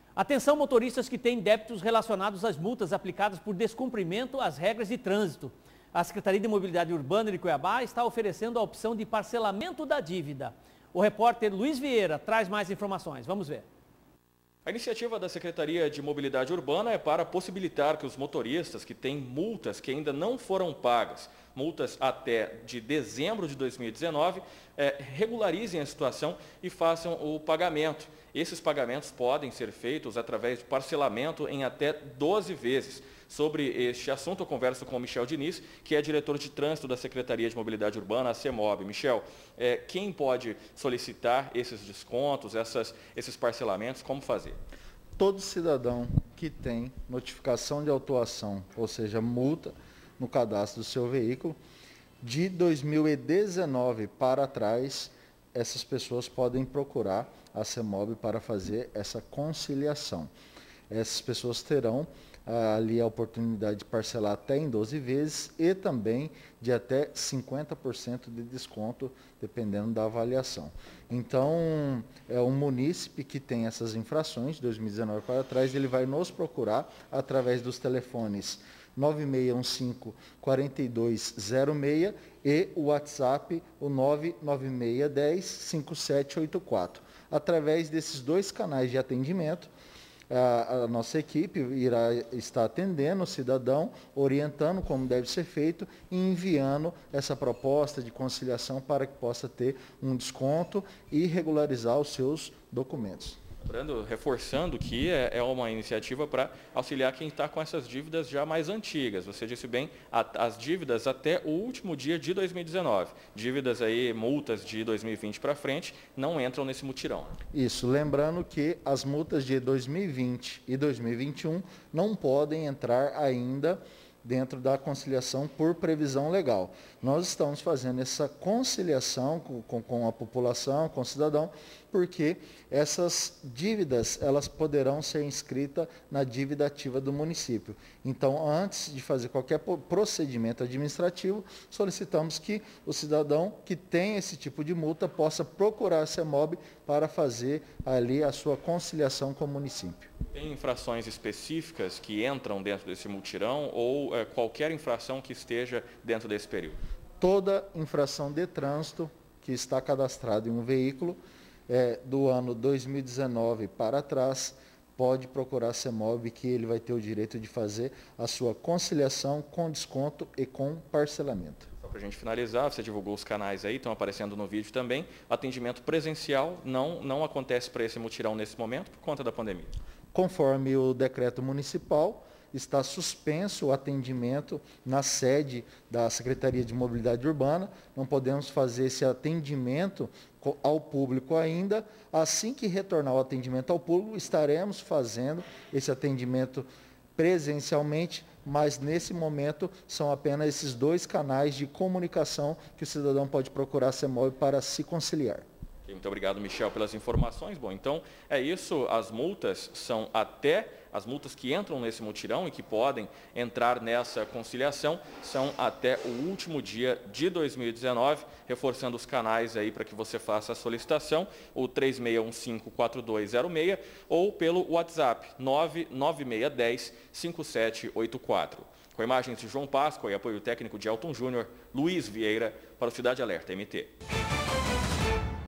Atenção, motoristas que têm débitos relacionados às multas aplicadas por descumprimento às regras de trânsito. A Secretaria de Mobilidade Urbana de Cuiabá está oferecendo a opção de parcelamento da dívida. O repórter Luiz Vieira traz mais informações. Vamos ver. A iniciativa da Secretaria de Mobilidade Urbana é para possibilitar que os motoristas que têm multas que ainda não foram pagas, multas até de dezembro de 2019, regularizem a situação e façam o pagamento. Esses pagamentos podem ser feitos através de parcelamento em até 12 vezes. Sobre este assunto, eu converso com o Michel Diniz, que é diretor de trânsito da Secretaria de Mobilidade Urbana, a CEMOB. Michel, quem pode solicitar esses descontos, esses parcelamentos, como fazer? Todo cidadão que tem notificação de autuação, ou seja, multa no cadastro do seu veículo, de 2019 para trás, essas pessoas podem procurar a CEMOB para fazer essa conciliação. Essas pessoas terão ali a oportunidade de parcelar até em 12 vezes e também de até 50% de desconto, dependendo da avaliação. Então, um munícipe que tem essas infrações, de 2019 para trás, ele vai nos procurar através dos telefones 9615-4206 e o WhatsApp, o 99610-5784. Através desses dois canais de atendimento, a nossa equipe irá estar atendendo o cidadão, orientando como deve ser feito e enviando essa proposta de conciliação para que possa ter um desconto e regularizar os seus documentos. Lembrando, reforçando que é uma iniciativa para auxiliar quem está com essas dívidas já mais antigas. Você disse bem, as dívidas até o último dia de 2019. Dívidas aí, multas de 2020 para frente, não entram nesse mutirão. Isso, lembrando que as multas de 2020 e 2021 não podem entrar ainda dentro da conciliação por previsão legal. Nós estamos fazendo essa conciliação com a população, com o cidadão, porque essas dívidas elas poderão ser inscritas na dívida ativa do município. Então, antes de fazer qualquer procedimento administrativo, solicitamos que o cidadão que tem esse tipo de multa possa procurar a CEMOB para fazer ali a sua conciliação com o município. Tem infrações específicas que entram dentro desse mutirão ou qualquer infração que esteja dentro desse período? Toda infração de trânsito que está cadastrada em um veículo do ano 2019 para trás, pode procurar a CEMOB, que ele vai ter o direito de fazer a sua conciliação com desconto e com parcelamento. Só para a gente finalizar, você divulgou os canais aí, estão aparecendo no vídeo também. Atendimento presencial não acontece para esse mutirão nesse momento por conta da pandemia. Conforme o decreto municipal, está suspenso o atendimento na sede da Secretaria de Mobilidade Urbana. Não podemos fazer esse atendimento ao público ainda. Assim que retornar o atendimento ao público, estaremos fazendo esse atendimento presencialmente, mas nesse momento são apenas esses dois canais de comunicação que o cidadão pode procurar a CEMOB para se conciliar. Muito obrigado, Michel, pelas informações. Bom, então é isso, as multas são as multas que entram nesse mutirão e que podem entrar nessa conciliação são até o último dia de 2019, reforçando os canais aí para que você faça a solicitação, o 3615-4206 ou pelo WhatsApp 99610-5784. Com imagens de João Páscoa e apoio técnico de Elton Júnior, Luiz Vieira para o Cidade Alerta MT.